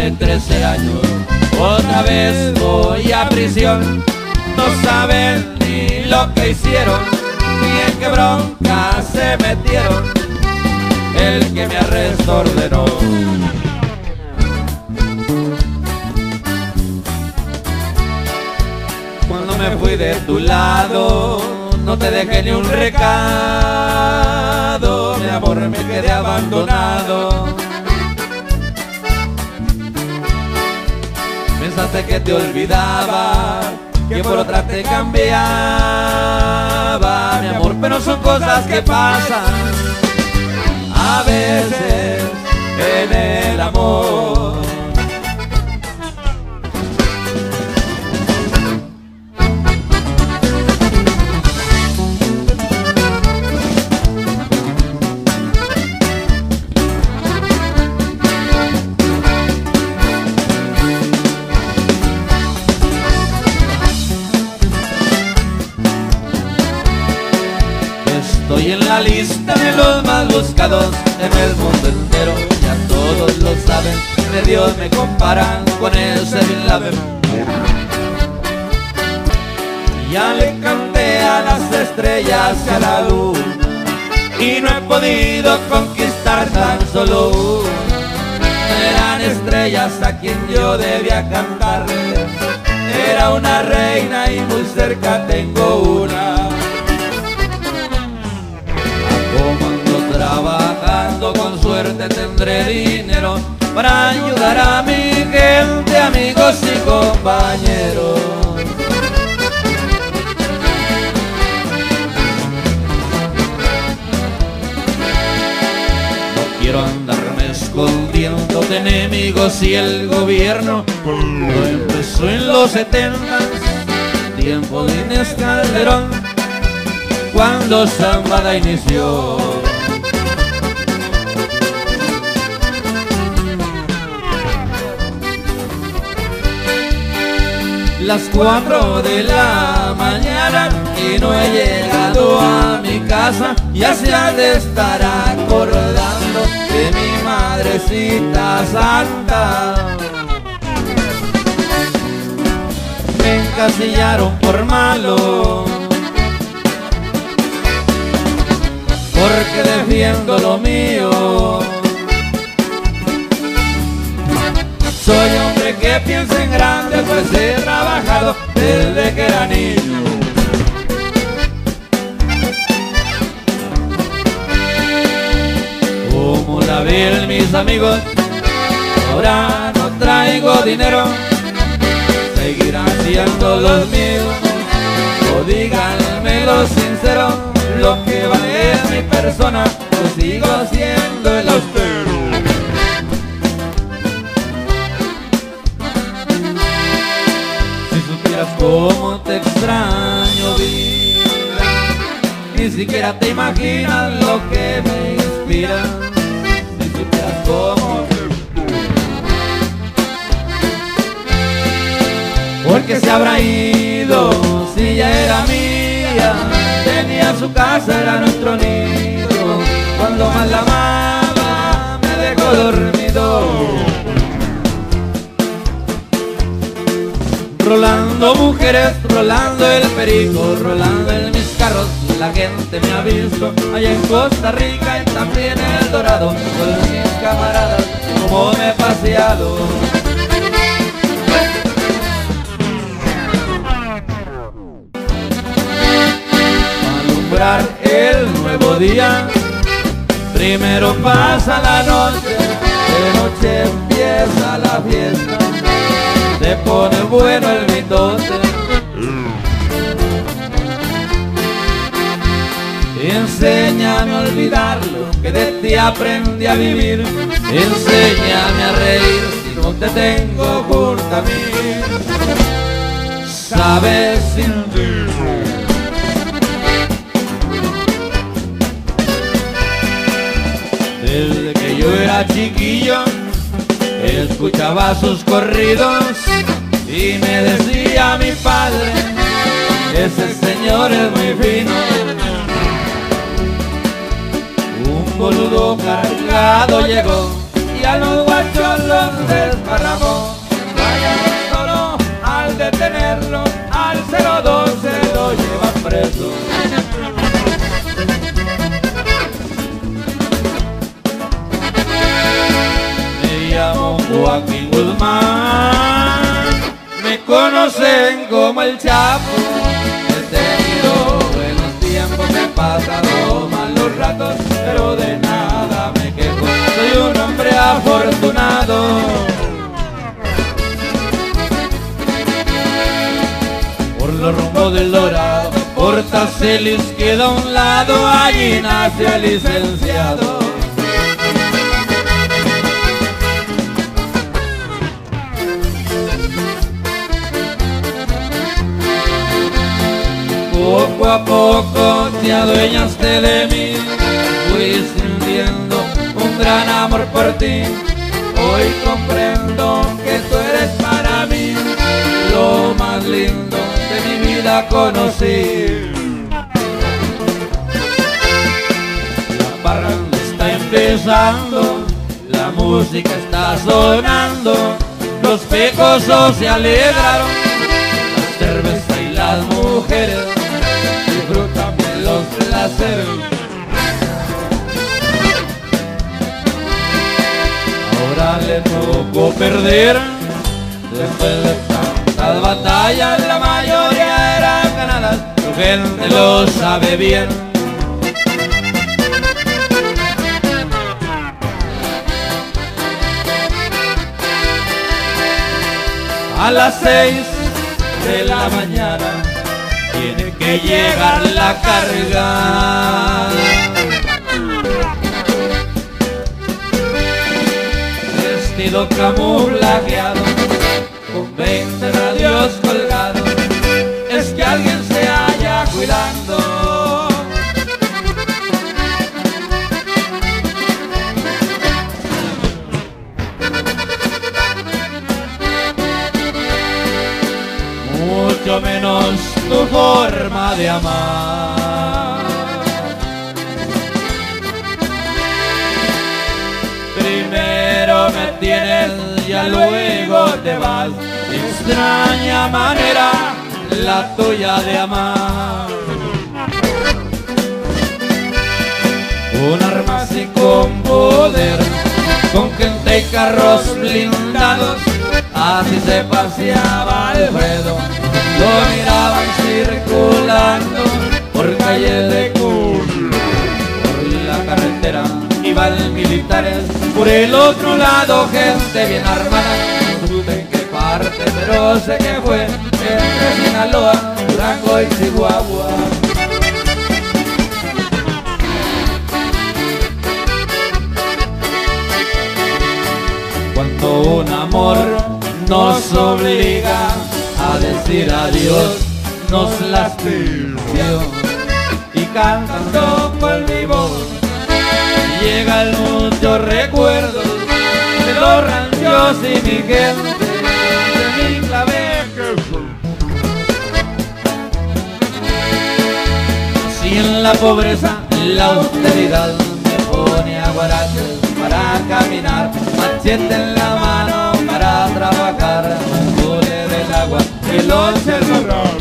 de 13 años. Otra vez voy a prisión. No saben ni lo que hicieron, ni en qué bronca se metieron. El que me arrestó ordenó. Cuando me fui de tu lado, no te dejé ni un recado. Mi amor, me quedé abandonado. Pensaste que te olvidaba, que por otra te cambiaba, mi amor, pero son cosas que pasan a veces en el amor. Estoy en la lista de los más buscados en el mundo entero. Ya todos lo saben, medios me comparan con ese Bin Laden. Ya le canté a las estrellas y a la luna, y no he podido conquistar tan solo una. Eran estrellas a quien yo debía cantarles. Era una reina y muy cerca tengo una. Trabajando con suerte tendré dinero para ayudar a mi gente, amigos y compañeros. No quiero andarme escondiendo de enemigos y el gobierno. Cuando empezó en los 70s, tiempo de Inés Calderón, cuando Zambada inició. Las 4 de la mañana y no he llegado a mi casa. Ya se ha de estar acordando de mi madrecita santa. Me encasillaron por malo, porque defiendo lo mío. Soy hombre que piensa en grande, pues he trabajado desde que era niño. Como la ven mis amigos, ahora no traigo dinero. Seguirán siendo los míos, o díganmelo sincero. Lo que vale es mi persona, yo sigo siendo el austero. Cómo te extraño, vida, ni siquiera te imaginas lo que me inspira. Si supieras cómo, porque se habrá ido si ya era mía. Tenía su casa, era nuestro nido. Cuando más la amaba, me dejó dormido. Rolando mujeres, rolando el perico, rolando en mis carros, la gente me ha visto allá en Costa Rica y también en El Dorado. Con mis camaradas, como me he paseado. Para alumbrar el nuevo día, primero pasa la noche, de noche empieza la fiesta. Se pone bueno el mitote. Enséñame a olvidarlo, que de ti aprendí a vivir. Enséñame a reír si no te tengo junto a mí. Sabes sentir. Desde que yo era chiquillo, escuchaba sus corridos y me decía mi padre, ese señor es muy fino. Un boludo cargado llegó y a los guachos los desparramó. Guzmán. Me conocen como el Chapo. He tenido buenos tiempos, he pasado malos ratos, pero de nada me quejo. Soy un hombre afortunado. Por los rumbos del Dorado, por Tacelis queda a un lado, allí nació el licenciado. Poco a poco te adueñaste de mí, fui sintiendo un gran amor por ti. Hoy comprendo que tú eres para mí lo más lindo de mi vida conocí. La parranda está empezando, la música está sonando, los pecosos se alegraron, la cerveza y las mujeres disfrutan de los placeres. Ahora le tocó perder, después de tantas batallas la mayoría eran ganadas, tu gente lo sabe bien. A las 6 de la mañana tiene que llegar la carga. Vestido camuflajeado, con 20 radios colgados, es que alguien se halla cuidando. Mucho menos tu forma de amar. Primero me tienes, ya luego te vas. Extraña manera la tuya de amar. Un arma así con poder, con gente y carros blindados, así se paseaba Alfredo. Lo miraban circulando por calles de Cuba, por la carretera iban militares, por el otro lado gente bien armada. No supe en qué parte, pero sé que fue entre Sinaloa, Durango y Chihuahua. Cuando un amor nos obliga a decir adiós, nos lastimó, y cantando por mi voz llegan muchos recuerdos de los ranchos y mi gente, de mi clavejo. Si en la pobreza, en la austeridad, me pone a guaraches para caminar, machete en la mano para trabajar, pone del agua que los cerros.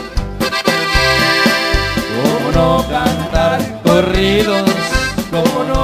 ¿Cómo no cantar corridos? ¿Cómo no